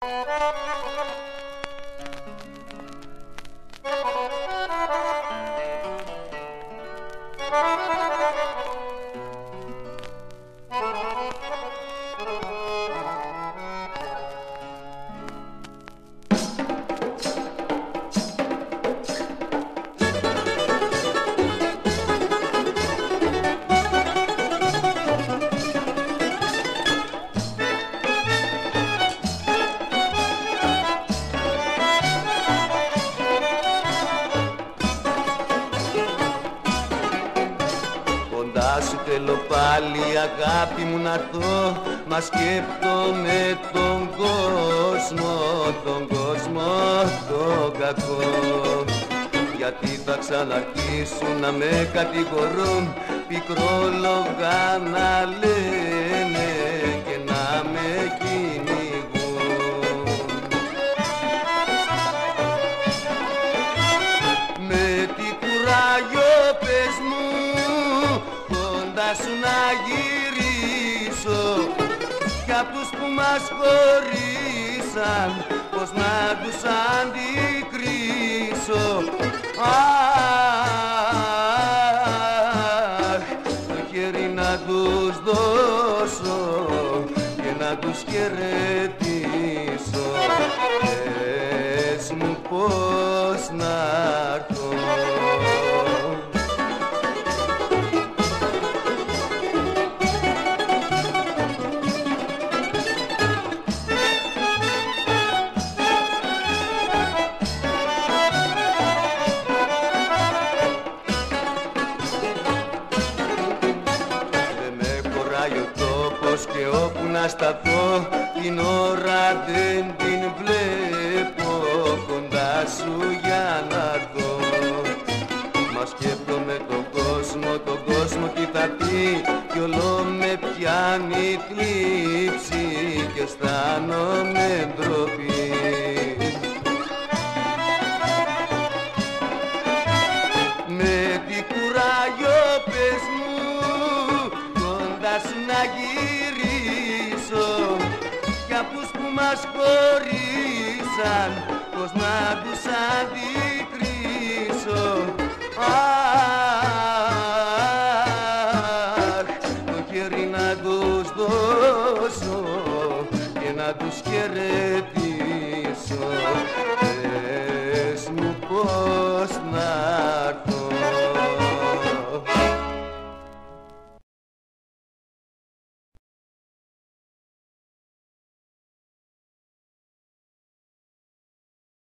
Κοντά σου θέλω πάλι αγάπη μου να έρθω, μα σκέφτομαι τον κόσμο, τον κακό. Γιατί θα ξαναρχίσουν να με κατηγορούν, πικρόλογα να λένε και να με κυνηγούν. Με τι κουράγιο πες μου κοντά σου να γυρίσω, κι απ' τους που μας χωρίσαν πως να τους αντικρίσω. Αχ, το χέρι να τους δώσω και να τους χαιρετήσω. Πες μου πως να έρθω. Και όπου να σταθώ την ώρα δεν την βλέπω κοντά σου για να δω. Μα σκέφτομαι τον κόσμο τι θα πει, κι όλο με πιάνει θλίψη και αισθάνομαι ντροπή. Με τι κουράγιο πες μου κοντά σου να γυρίσω, κι απ' τους που μας χωρίσαν πως να τους αντικρίσω. Αχ, το χέρι να τους δώσω και να τους χαιρετήσω.